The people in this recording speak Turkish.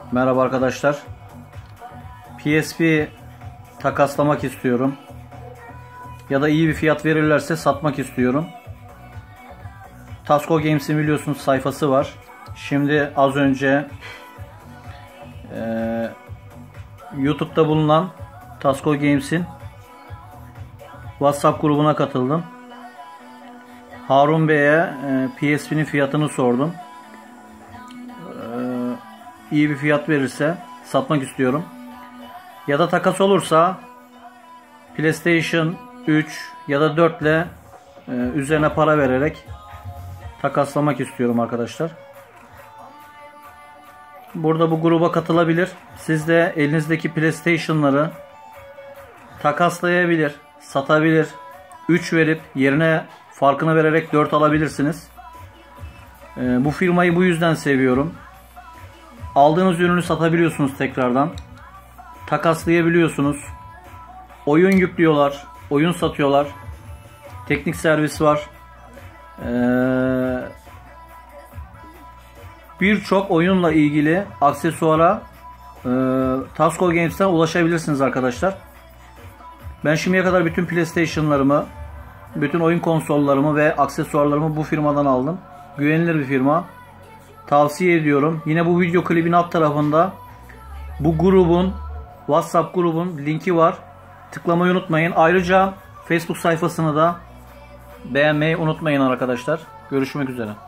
Merhaba arkadaşlar. PSP takaslamak istiyorum. Ya da iyi bir fiyat verirlerse satmak istiyorum. Tasco Games'in biliyorsunuz sayfası var. Şimdi az önce YouTube'da bulunan Tasco Games'in WhatsApp grubuna katıldım. Harun Bey'e PSP'nin fiyatını sordum. İyi bir fiyat verirse satmak istiyorum. Ya da takas olursa PlayStation 3 ya da 4 ile üzerine para vererek takaslamak istiyorum arkadaşlar. Burada bu gruba katılabilir. Siz de elinizdeki PlayStation'ları takaslayabilir, satabilir. 3 verip yerine farkını vererek 4 alabilirsiniz. Bu firmayı bu yüzden seviyorum. Aldığınız ürünü satabiliyorsunuz tekrardan. Takaslayabiliyorsunuz. Oyun yüklüyorlar. Oyun satıyorlar. Teknik servis var. Birçok oyunla ilgili aksesuara Tasco Games'ten ulaşabilirsiniz arkadaşlar. Ben şimdiye kadar bütün PlayStation'larımı, bütün oyun konsollarımı ve aksesuarlarımı bu firmadan aldım. Güvenilir bir firma. Tavsiye ediyorum. Yine bu video klibin alt tarafında bu grubun, WhatsApp grubun linki var. Tıklamayı unutmayın. Ayrıca Facebook sayfasını da beğenmeyi unutmayın arkadaşlar. Görüşmek üzere.